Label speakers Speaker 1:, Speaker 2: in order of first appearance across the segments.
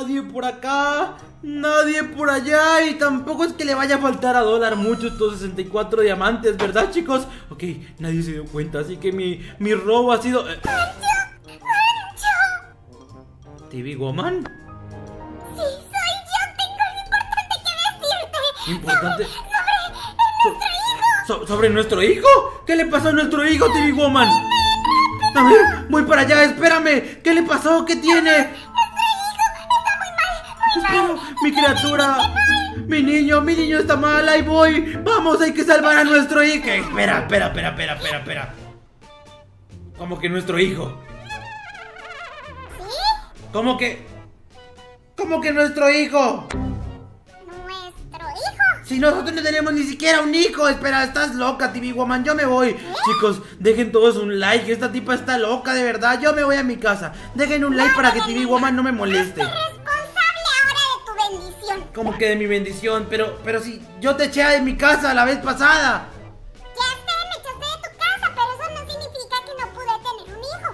Speaker 1: nadie por acá, nadie por allá. Y tampoco es que le vaya a faltar a Dólar mucho estos 64 diamantes, ¿verdad, chicos? Ok, nadie se dio cuenta, así que mi robo ha sido... ¿TV Woman?
Speaker 2: Sí, soy yo. Tengo algo importante que decirte.
Speaker 1: ¿Importante?
Speaker 2: Sobre nuestro hijo.
Speaker 1: ¿Sobre nuestro hijo? ¿Qué le pasó a nuestro hijo, TV Woman? A ver, voy para allá, espérame. ¿Qué le pasó? ¿Qué tiene?
Speaker 2: Nuestro hijo está muy mal, muy mal.
Speaker 1: Mi criatura, mi niño está mal, ahí voy. Vamos, hay que salvar a nuestro hijo. Espera. ¿Cómo que nuestro hijo?
Speaker 2: ¿Sí?
Speaker 1: ¿Cómo que nuestro hijo?
Speaker 2: ¿Nuestro hijo?
Speaker 1: Si nosotros no tenemos ni siquiera un hijo. Espera, estás loca, TV Woman, yo me voy. Chicos, dejen todos un like. Esta tipa está loca, de verdad. Yo me voy a mi casa. Dejen un like para que TV Woman no me moleste.
Speaker 2: Responsable ahora de tu bendición.
Speaker 1: ¿Cómo que de mi bendición? Pero si yo te eché de mi casa la vez pasada.
Speaker 2: Ya sé, me echaste de tu casa, pero eso no significa que no pude tener un hijo.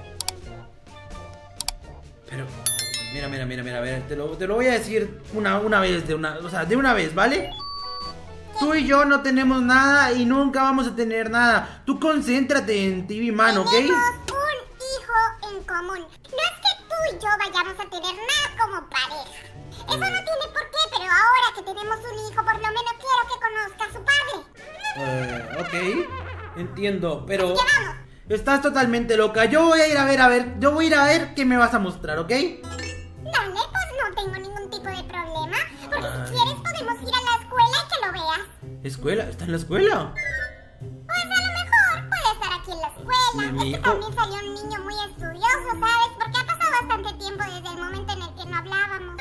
Speaker 1: Pero, mira, a ver, te lo voy a decir una vez, de una vez, ¿vale? Tú y yo no tenemos nada y nunca vamos a tener nada. Tú concéntrate en TV Man, ¿ok?
Speaker 2: Tenemos un hijo en común. No es que tú y yo vayamos a tener nada como pareja. Eso no tiene por qué, pero ahora que tenemos un hijo, por lo menos quiero que conozca a su padre.
Speaker 1: Ok, entiendo, pero...
Speaker 2: Así que vamos.
Speaker 1: Estás totalmente loca. Yo voy a ir a ver, yo voy a ir a ver qué me vas a mostrar, ¿ok?
Speaker 2: Dale, pues no tengo ningún tipo de problema. Porque si quieres podemos ir a la escuela y que lo veas.
Speaker 1: ¿Escuela? ¿Está en la escuela?
Speaker 2: Pues a lo mejor puede estar aquí en la escuela.
Speaker 1: Mi
Speaker 2: Es
Speaker 1: hijo.
Speaker 2: que también salió un niño muy estudioso, ¿sabes? Porque ha pasado bastante tiempo desde el momento en el que no hablábamos.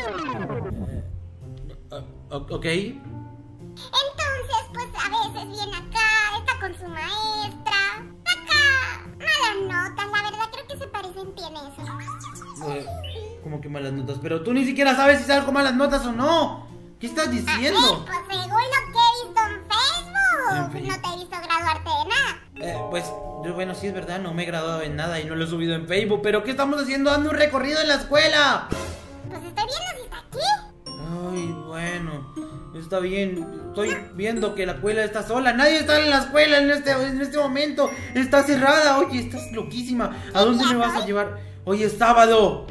Speaker 1: Ok.
Speaker 2: Entonces, pues a veces viene acá, está con su maestra. Saca malas notas, la verdad creo que se parecen bien eso.
Speaker 1: ¿Cómo que malas notas? Pero tú ni siquiera sabes si salgo malas notas o no. ¿Qué estás diciendo?
Speaker 2: Pues según lo que he visto en Facebook,
Speaker 1: En fin.
Speaker 2: no te he visto graduarte de nada.
Speaker 1: Pues, bueno, sí es verdad, no me he graduado en nada y no lo he subido en Facebook. ¿Pero qué estamos haciendo dando un recorrido en la escuela?
Speaker 2: Pues estoy viendo si está aquí.
Speaker 1: Ay, bueno, está bien. Estoy viendo que la escuela está sola. Nadie está en la escuela en este momento. Está cerrada. Oye, estás loquísima. ¿A dónde me vas a llevar? Hoy es sábado.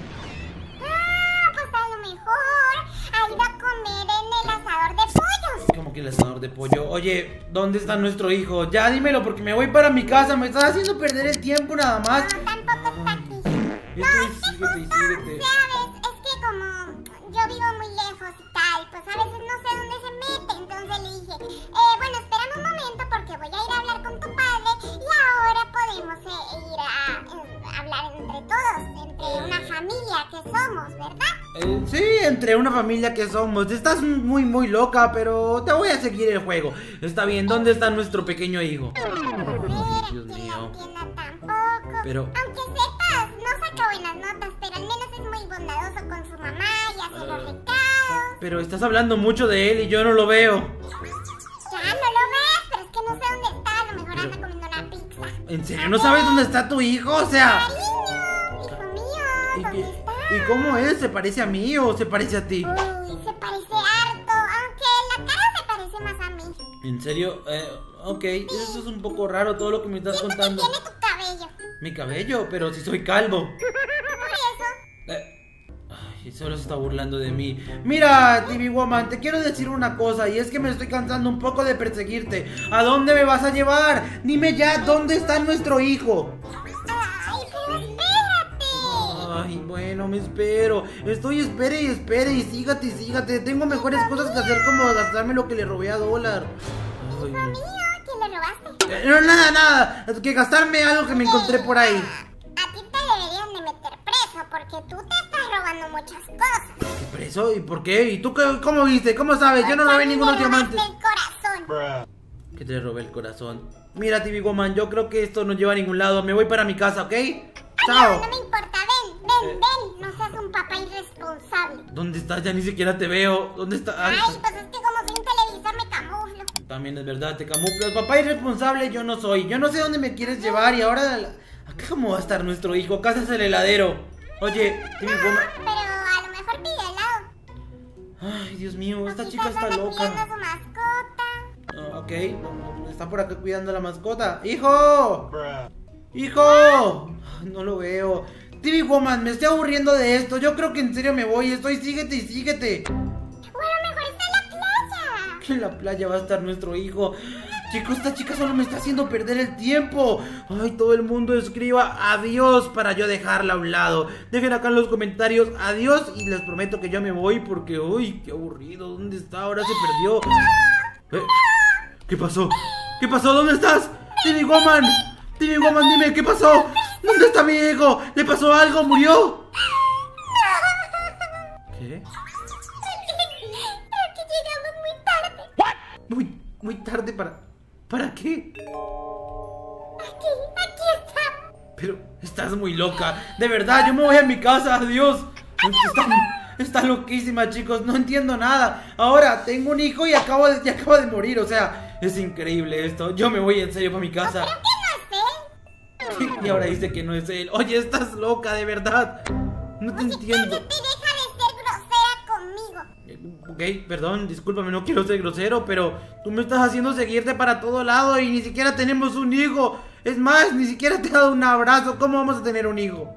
Speaker 2: Pues a lo mejor ha ido a comer en el asador de pollos.
Speaker 1: ¿Cómo que el asador de pollo? Oye, ¿dónde está nuestro hijo? Ya dímelo porque me voy para mi casa. Me estás haciendo perder el tiempo nada más.
Speaker 2: No, tampoco está aquí.
Speaker 1: Síguete.
Speaker 2: ¿Sabes? Es que como yo vivo muy lejos y tal, pues a veces no sé dónde se mete. Entonces le dije, bueno, espérame un momento porque voy a ir a hablar con tu padre y ahora podemos ir a hablar entre todos, entre una familia que somos, ¿verdad?
Speaker 1: Sí, entre una familia que somos. Estás muy loca, pero te voy a seguir el juego. Está bien, ¿dónde está nuestro pequeño hijo?
Speaker 2: A ver,
Speaker 1: Dios
Speaker 2: que
Speaker 1: mío.
Speaker 2: no entienda tampoco.
Speaker 1: Pero-
Speaker 2: Aunque sepas, no saca buenas notas, pero al menos es muy bondadoso con su mamá y hace los recados.
Speaker 1: Pero estás hablando mucho de él y yo no lo veo.
Speaker 2: Ya no lo ves, pero es que no sé dónde está. A lo mejor anda comiendo una pizza.
Speaker 1: ¿En serio no sabes dónde está tu hijo? O sea...
Speaker 2: Cariño, hijo mío,
Speaker 1: ¿Y,
Speaker 2: ¿dónde
Speaker 1: qué-
Speaker 2: está?
Speaker 1: ¿Y cómo es? ¿Se parece a mí o se parece a ti?
Speaker 2: Uy, se parece harto, aunque la cara se parece más a mí.
Speaker 1: ¿En serio? Ok, eso es un poco raro todo lo que me estás
Speaker 2: Siento que
Speaker 1: contando.
Speaker 2: tiene tu cabello.
Speaker 1: Mi cabello, pero si soy calvo.
Speaker 2: Por eso.
Speaker 1: Ay, solo se está burlando de mí. Mira, TV Woman, te quiero decir una cosa. Y es que me estoy cansando un poco de perseguirte. ¿A dónde me vas a llevar? Dime ya, ¿dónde está nuestro hijo?
Speaker 2: Ay, pero espérate.
Speaker 1: Ay, bueno, me espero. Espere y sígate. Tengo mejores cosas que hacer como gastarme lo que le robé a Dólar. Ay,
Speaker 2: Hijo mío, ¿quién le robaste?
Speaker 1: no, nada. Es que gastarme algo que me encontré por ahí.
Speaker 2: A ti te deberían de meter preso porque tú te estás robando muchas cosas.
Speaker 1: ¿Preso? ¿Y por qué? ¿Y tú cómo viste? ¿Cómo sabes? Yo no robé ningunos diamantes.
Speaker 2: el corazón.
Speaker 1: Que te robé el corazón. Mira, TV Woman, yo creo que esto no lleva a ningún lado. Me voy para mi casa, ¿ok? Chao.
Speaker 2: No me importa, ven. No seas un papá irresponsable.
Speaker 1: ¿Dónde estás? Ya ni siquiera te veo. ¿Dónde estás?
Speaker 2: Ay, pues es que como soy un televisor me camuflo.
Speaker 1: También es verdad, te camuflas. Papá irresponsable yo no soy. Yo no sé dónde me quieres llevar y ahora... Acá cómo va a estar nuestro hijo. Acá es el heladero. Oye, TV Woman...
Speaker 2: Pero a lo mejor pide
Speaker 1: Ay, Dios mío, esta
Speaker 2: O
Speaker 1: chica
Speaker 2: quizás
Speaker 1: está
Speaker 2: anda
Speaker 1: loca.
Speaker 2: cuidando a su mascota.
Speaker 1: Ok, está por acá cuidando a la mascota. ¡Hijo! ¡Hijo! Ay, no lo veo. TV Woman, me estoy aburriendo de esto. Yo creo que en serio me voy. Síguete y síguete.
Speaker 2: Bueno, mejor está en la playa.
Speaker 1: Que en la playa va a estar nuestro hijo. Chicos, esta chica solo me está haciendo perder el tiempo. Ay, todo el mundo escriba adiós para yo dejarla a un lado. Dejen acá en los comentarios adiós y les prometo que yo me voy porque, uy, qué aburrido. ¿Dónde está? Ahora se perdió. ¿Qué pasó? ¿Qué pasó? ¿Dónde estás? TV Woman, dime, ¿qué pasó? ¿Dónde está mi hijo? ¿Le pasó algo? ¿Murió? ¿Qué?
Speaker 2: Creo que llegamos muy tarde.
Speaker 1: Muy tarde ¿para qué?
Speaker 2: Aquí está.
Speaker 1: Pero estás muy loca. De verdad, yo me voy a mi casa. Adiós. Está loquísima, chicos. No entiendo nada. Ahora tengo un hijo y acaba de morir. O sea, es increíble esto. Yo me voy en serio para mi casa.
Speaker 2: Creo que no es él.
Speaker 1: Y ahora dice que no es él. Oye, estás loca, de verdad. No te entiendo.
Speaker 2: Cállate, deja de ser grosera conmigo.
Speaker 1: Ok, perdón, discúlpame, no quiero ser grosero, pero tú me estás haciendo seguirte para todo lado y ni siquiera tenemos un hijo. Es más, ni siquiera te he dado un abrazo. ¿Cómo vamos a tener un hijo?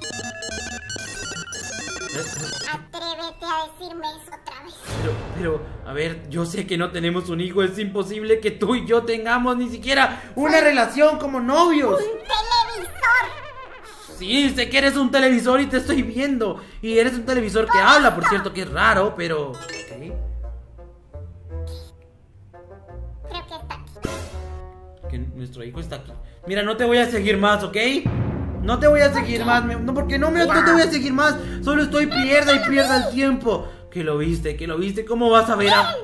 Speaker 2: Atrévete a decirme eso otra vez.
Speaker 1: Pero, a ver, yo sé que no tenemos un hijo. Es imposible que tú y yo tengamos ni siquiera una relación como novios.
Speaker 2: ¡Un televisor!
Speaker 1: Sí, sé que eres un televisor y te estoy viendo. Y eres un televisor que habla, por cierto, que es raro, pero... ¿Qué?
Speaker 2: Creo que está aquí.
Speaker 1: Que nuestro hijo está aquí. Mira, no te voy a seguir más, ¿ok? No te voy a seguir más. No, porque no te voy a seguir más. Solo estoy pierda el tiempo. Que lo viste. ¿Cómo vas a ver a...?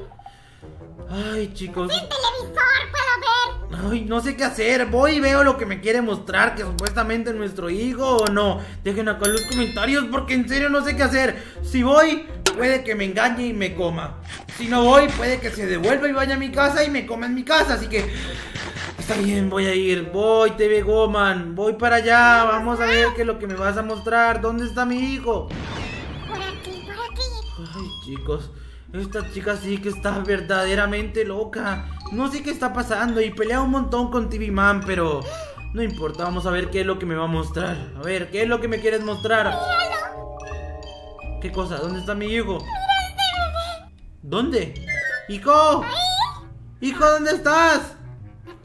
Speaker 1: Ay, chicos.
Speaker 2: ¡Sin televisor puedo ver!
Speaker 1: Ay, no sé qué hacer. Voy y veo lo que me quiere mostrar, que supuestamente es nuestro hijo o no. Dejen acá en los comentarios porque en serio no sé qué hacer. Si voy, puede que me engañe y me coma. Si no voy, puede que se devuelva y vaya a mi casa y me coma en mi casa. Así que está bien, voy a ir. Voy, TV Woman. Voy para allá. Vamos a ver qué es lo que me vas a mostrar. ¿Dónde está mi hijo?
Speaker 2: Por aquí, por aquí.
Speaker 1: Ay, chicos, esta chica sí que está verdaderamente loca. No sé qué está pasando y pelea un montón con TV Man, pero no importa, vamos a ver qué es lo que me va a mostrar. A ver, ¿qué es lo que me quieres mostrar?
Speaker 2: Míralo.
Speaker 1: ¿Qué cosa? ¿Dónde está mi hijo?
Speaker 2: Mira este bebé.
Speaker 1: ¿Dónde? ¡Hijo! ¡Hijo, ¿dónde estás?
Speaker 2: Aquí.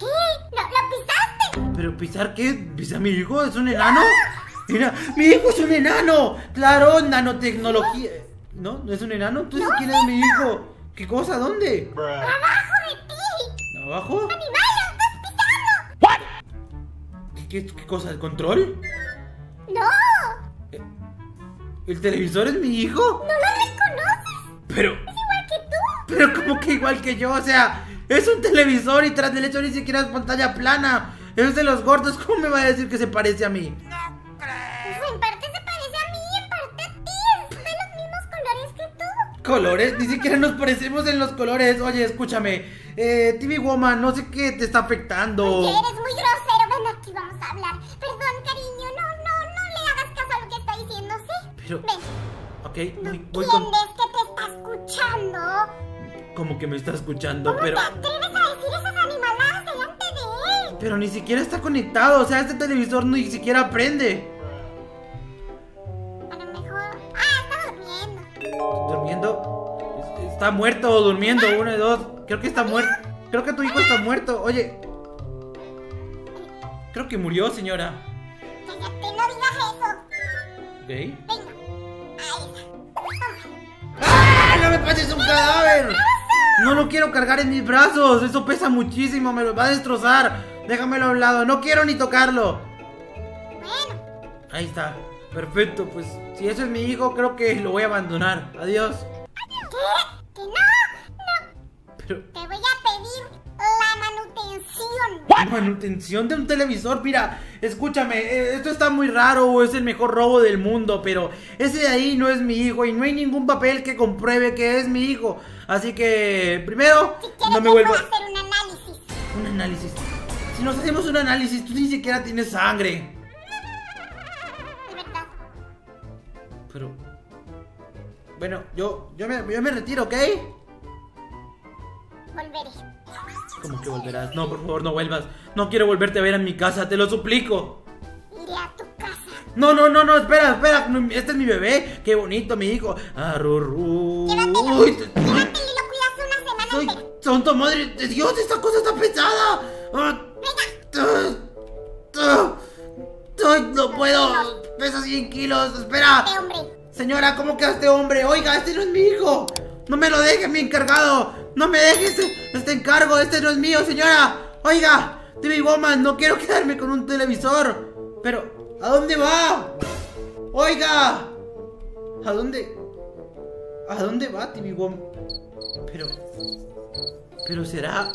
Speaker 2: Lo pisaste.
Speaker 1: ¿Pero pisar qué? ¿Pisar a mi hijo? ¿Es un enano? Mira, mi hijo es un enano. Claro, nanotecnología. ¿No? ¿No es un enano? Entonces, ¿quién es mi hijo? ¿Qué cosa? ¿Dónde?
Speaker 2: Abajo de ti.
Speaker 1: ¿Abajo?
Speaker 2: Animal, lo estás pisando.
Speaker 1: ¿Qué cosa? ¿El control?
Speaker 2: No.
Speaker 1: ¿El televisor es mi hijo?
Speaker 2: No lo reconoces.
Speaker 1: Pero...
Speaker 2: Es igual que tú.
Speaker 1: Pero como que igual que yo, o sea, es un televisor y tras del hecho ni siquiera es pantalla plana. Es de los gordos, ¿cómo me va a decir que se parece a mí?
Speaker 2: Pues en parte se parece a mí y en parte a ti. Es de los mismos colores que tú.
Speaker 1: ¿Colores? Ni siquiera nos parecemos en los colores. Oye, escúchame, TV Woman, no sé qué te está afectando.
Speaker 2: Oye, eres muy grosero. Ven aquí, vamos a hablar. Perdón, cariño. No le hagas caso a lo que está diciendo, ¿sí?
Speaker 1: Pero...
Speaker 2: Ven.
Speaker 1: Ok,
Speaker 2: ¿No
Speaker 1: voy con...
Speaker 2: entiendes que te está escuchando?
Speaker 1: Como que me está escuchando,
Speaker 2: ¿Cómo
Speaker 1: pero...
Speaker 2: te atreves a decir esas animaladas delante de él?
Speaker 1: Pero ni siquiera está conectado, o sea, este televisor ni siquiera prende.
Speaker 2: A lo mejor... Ah, está durmiendo.
Speaker 1: ¿Durmiendo? Está muerto o durmiendo, uno de dos. Creo que está muerto. Creo que tu hijo está muerto. Oye. Creo que murió, señora.
Speaker 2: Cállate, no digas eso.
Speaker 1: ¿Ok?
Speaker 2: Venga. Ahí está. Toma.
Speaker 1: ¡Ah! ¡No me pases un cadáver! No lo quiero cargar en mis brazos. Eso pesa muchísimo, me lo va a destrozar. Déjamelo a un lado, no quiero ni tocarlo.
Speaker 2: Bueno.
Speaker 1: Ahí está. Perfecto, pues si ese es mi hijo, creo que lo voy a abandonar. Adiós.
Speaker 2: ¿Qué? ¿Que no?
Speaker 1: Pero...
Speaker 2: Te voy a pedir la manutención.
Speaker 1: manutención de un televisor, mira, escúchame, esto está muy raro o es el mejor robo del mundo, pero ese de ahí no es mi hijo y no hay ningún papel que compruebe que es mi hijo. Así que, primero,
Speaker 2: Si quieres
Speaker 1: no me
Speaker 2: te
Speaker 1: vuelvo...
Speaker 2: puedo hacer un análisis.
Speaker 1: Un análisis. Si nos hacemos un análisis, tú ni siquiera tienes sangre.
Speaker 2: De verdad.
Speaker 1: Pero... Bueno, yo me retiro, ¿ok?
Speaker 2: Volveré.
Speaker 1: ¿Cómo que volverás? No, por favor, no vuelvas. No quiero volverte a ver en mi casa, te lo suplico.
Speaker 2: Iré a tu casa.
Speaker 1: No, espera. Este es mi bebé. Qué bonito, mi hijo. Arrurú.
Speaker 2: Llévatelo.
Speaker 1: Uy,
Speaker 2: Llévatelo y lo cuidas una semana
Speaker 1: soy
Speaker 2: entera.
Speaker 1: tonto, madre de Dios, esta cosa está pesada. No puedo. Pesa 100 kilos. Espera.
Speaker 2: Este hombre.
Speaker 1: Señora, ¿cómo queda este hombre? Oiga, este no es mi hijo. No me lo deje, mi encargado. No me deje este encargo. Este no es mío, señora. Oiga, TV Woman, no quiero quedarme con un televisor. Pero, ¿a dónde va? Oiga, ¿a dónde va TV Woman? Pero será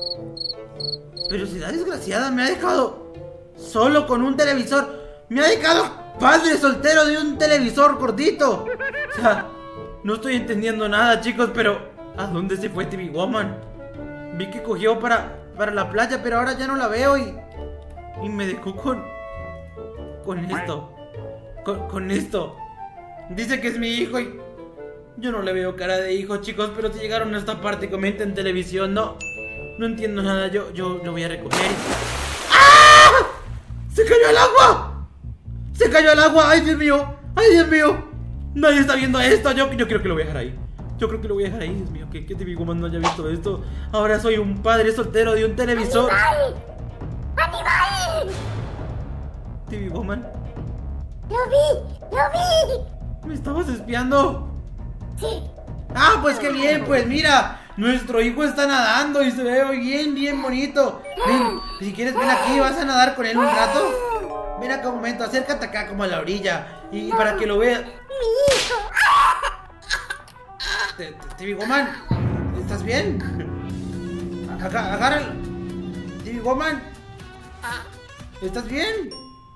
Speaker 1: desgraciada. Me ha dejado solo con un televisor. Me ha dejado padre soltero de un televisor gordito. O sea, no estoy entendiendo nada, chicos, pero ¿a dónde se fue TV Woman? Vi que cogió para la playa, pero ahora ya no la veo y me dejó con esto. Con esto. Dice que es mi hijo y yo no le veo cara de hijo, chicos, pero si llegaron a esta parte, comenten en televisión. No entiendo nada. Yo lo voy a recoger. ¡Ah! ¡Se cayó al agua! ¡Se cayó al agua! ¡Ay, Dios mío! ¡Ay, Dios mío! Nadie está viendo esto. Yo creo que lo voy a dejar ahí. Yo creo que lo voy a dejar ahí. Dios mío, que TV Woman no haya visto esto. Ahora soy un padre soltero de un televisor.
Speaker 2: ¡Animal!
Speaker 1: TV Woman,
Speaker 2: ¡Lo vi!
Speaker 1: ¿me estabas espiando?
Speaker 2: Sí.
Speaker 1: Ah, pues qué bien, pues mira, nuestro hijo está nadando y se ve bien bonito. Ven, si quieres ven aquí, vas a nadar con él un rato. Ven acá un momento, acércate acá como a la orilla y para que lo veas.
Speaker 2: ¡Mi hijo!
Speaker 1: TV Woman, ¿estás bien? Agárralo. TV Woman, ¿estás bien?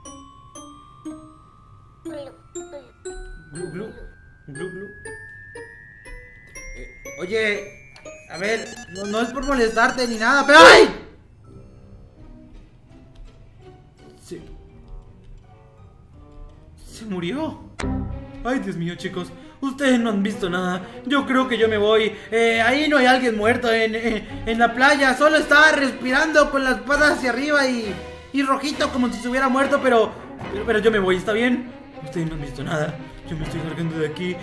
Speaker 1: Glu. Oye, a ver, no es por molestarte ni nada, pero ¡ay! Se murió. Ay, Dios mío, chicos, ustedes no han visto nada. Yo creo que yo me voy. Ahí no hay alguien muerto en la playa. Solo estaba respirando con las patas hacia arriba y rojito como si se hubiera muerto, pero yo me voy, ¿está bien? Ustedes no han visto nada. Yo me estoy largando de aquí.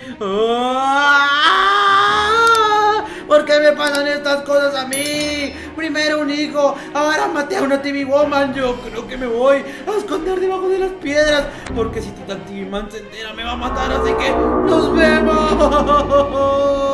Speaker 1: ¡Ah! ¿Por qué me pasan estas cosas a mí? Primero un hijo, ahora maté a una TV Woman. Yo creo que me voy a esconder debajo de las piedras, porque si Titan TV Man se entera me va a matar, así que ¡nos vemos!